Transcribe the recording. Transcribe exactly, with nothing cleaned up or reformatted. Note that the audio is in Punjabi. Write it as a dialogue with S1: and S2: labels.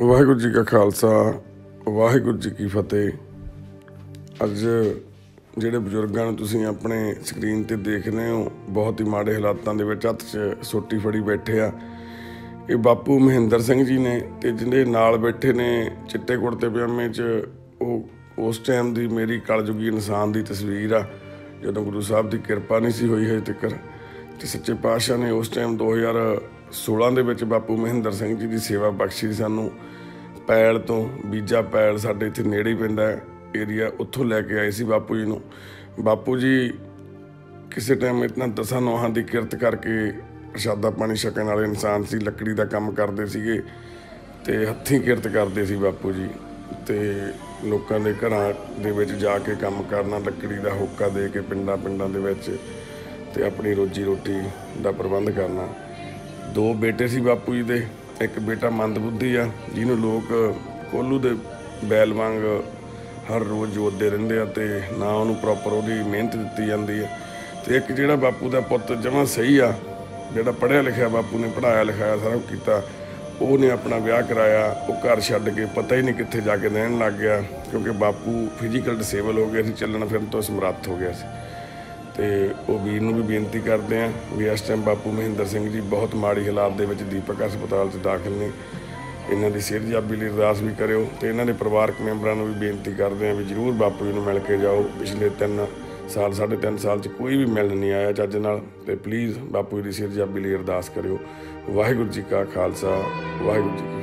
S1: वाहिगुरू जी का खालसा वाहिगुरू जी की फतेह। अज ਜਿਹੜੇ ਬਜ਼ੁਰਗਾਂ ਨੂੰ ਤੁਸੀਂ ਆਪਣੇ ਸਕਰੀਨ ਤੇ ਦੇਖ ਰਹੇ ਹੋ, ਬਹੁਤ ਹੀ ਮਾੜੇ ਹਾਲਾਤਾਂ ਦੇ ਵਿੱਚ ਹੱਥ 'ਚ ਸੋਟੀ ਫੜੀ ਬੈਠੇ ਆ। ਇਹ ਬਾਪੂ ਮਹਿੰਦਰ ਸਿੰਘ ਜੀ ਨੇ, ਤੇ ਜਿਹਦੇ ਨਾਲ ਬੈਠੇ ਨੇ ਚਿੱਟੇ ਕੁੜਤੇ ਪਜਾਮੇ 'ਚ, ਉਹ ਉਸ ਟਾਈਮ ਦੀ ਮੇਰੀ ਕਲਯੁਗੀ ਇਨਸਾਨ ਦੀ ਤਸਵੀਰ ਆ, ਜਦੋਂ ਗੁਰੂ ਸਾਹਿਬ ਦੀ ਕਿਰਪਾ ਨਹੀਂ ਸੀ ਹੋਈ ਹਜੇ ਤੱਕ। ਤੇ ਸੱਚੇ ਪਾਤਸ਼ਾਹ ਨੇ ਉਸ ਟਾਈਮ ਦੋ ਹਜ਼ਾਰ सोलह ਦੇ ਵਿੱਚ ਬਾਪੂ ਮਹਿੰਦਰ ਸਿੰਘ ਜੀ ਦੀ ਸੇਵਾ ਬਖਸ਼ੀ ਸਾਨੂੰ। ਪੈਲ ਤੋਂ ਬੀਜਾ ਪੈਲ ਸਾਡੇ ਇੱਥੇ ਨੇੜੇ ਹੀ ਪੈਂਦਾ ਏਰੀਆ, ਉੱਥੋਂ ਲੈ ਕੇ ਆਏ ਸੀ ਬਾਪੂ ਜੀ ਨੂੰ। ਬਾਪੂ ਜੀ ਕਿਸੇ ਟਾਈਮ ਇਤਨਾ ਦਸਾਂ ਨੌਹਾਂ ਦੀ ਕਿਰਤ ਕਰਕੇ ਪ੍ਰਸ਼ਾਦਾ ਪਾਣੀ ਛਕਣ ਵਾਲੇ ਇਨਸਾਨ ਸੀ। ਲੱਕੜੀ ਦਾ ਕੰਮ ਕਰਦੇ ਸੀਗੇ ਤੇ ਹੱਥੀਂ ਕਿਰਤ ਕਰਦੇ ਸੀ ਬਾਪੂ ਜੀ। ਤੇ ਲੋਕਾਂ ਦੇ ਘਰਾਂ ਦੇ ਵਿੱਚ ਜਾ ਕੇ ਕੰਮ ਕਰਨਾ, ਲੱਕੜੀ ਦਾ ਹੋਕਾ ਦੇ ਕੇ ਪਿੰਡਾਂ ਪਿੰਡਾਂ ਦੇ ਵਿੱਚ, ਤੇ ਆਪਣੀ ਰੋਜੀ ਰੋਟੀ ਦਾ ਪ੍ਰਬੰਧ ਕਰਨਾ। ਦੋ ਬੇਟੇ ਸੀ ਬਾਪੂ ਜੀ ਦੇ। ਇੱਕ ਬੇਟਾ ਮੰਦਬੁੱਧੀ ਆ, ਜਿਹਨੂੰ ਲੋਕ ਕੋਲੂ ਦੇ ਬੈਲ ਵਾਂਗ ਹਰ ਰੋਜ਼ ਜੋਤਦੇ ਰਹਿੰਦੇ ਆ, ਤੇ ਨਾ ਉਹਨੂੰ ਪ੍ਰੋਪਰ ਉਹਦੀ ਮਿਹਨਤ ਦਿੱਤੀ ਜਾਂਦੀ ਹੈ। ਤੇ ਇੱਕ ਜਿਹੜਾ ਬਾਪੂ ਦਾ ਪੁੱਤ ਜਮਾਂ ਸਹੀ ਆ, ਜਿਹੜਾ ਪੜ੍ਹਿਆ ਲਿਖਿਆ, ਬਾਪੂ ਨੇ ਪੜ੍ਹਾਇਆ ਲਿਖਾਇਆ ਸਾਰਾ ਕੁਝ ਕੀਤਾ, ਉਹਨੇ ਆਪਣਾ ਵਿਆਹ ਕਰਾਇਆ। ਉਹ ਘਰ ਛੱਡ ਕੇ ਪਤਾ ਹੀ ਨਹੀਂ ਕਿੱਥੇ ਜਾ ਕੇ ਰਹਿਣ ਲੱਗ ਗਿਆ, ਕਿਉਂਕਿ ਬਾਪੂ ਫਿਜ਼ੀਕਲ ਡਿਸੇਬਲ ਹੋ ਗਿਆ ਸੀ, ਚੱਲਣ ਫਿਰਨ ਤੋਂ ਸਮਰੱਥ ਹੋ ਗਿਆ ਸੀ। ਤੇ ਉਹ ਵੀਰ ਨੂੰ ਵੀ ਬੇਨਤੀ ਕਰਦੇ ਹਾਂ ਵੀ ਇਸ ਟਾਈਮ ਬਾਪੂ ਮਹਿੰਦਰ ਸਿੰਘ ਜੀ ਬਹੁਤ ਮਾੜੀ ਹਾਲਾਤ ਦੇ ਵਿੱਚ ਦੀਪਕ ਹਸਪਤਾਲ 'ਚ ਦਾਖਲ ਨੇ। ਇਹਨਾਂ ਦੀ ਸਿਹਤਯਾਬੀ ਲਈ ਅਰਦਾਸ ਵੀ ਕਰਿਓ, ਤੇ ਇਹਨਾਂ ਦੇ ਪਰਿਵਾਰਕ ਮੈਂਬਰਾਂ ਨੂੰ ਵੀ ਬੇਨਤੀ ਕਰਦੇ ਹਾਂ ਵੀ ਜ਼ਰੂਰ ਬਾਪੂ ਜੀ ਨੂੰ ਮਿਲ ਕੇ ਜਾਓ। ਪਿਛਲੇ ਤਿੰਨ ਸਾਲ ਸਾਢੇ ਤਿੰਨ ਸਾਲ 'ਚ ਕੋਈ ਵੀ ਮਿਲਣ ਨਹੀਂ ਆਇਆ ਚੱਜ ਨਾਲ, ਤੇ ਪਲੀਜ਼ ਬਾਪੂ ਜੀ ਦੀ ਸਿਹਤਯਾਬੀ ਲਈ ਅਰਦਾਸ ਕਰਿਓ। ਵਾਹਿਗੁਰੂ ਜੀ ਕਾ ਖਾਲਸਾ ਵਾਹਿਗੁਰੂ ਜੀ ਕੀ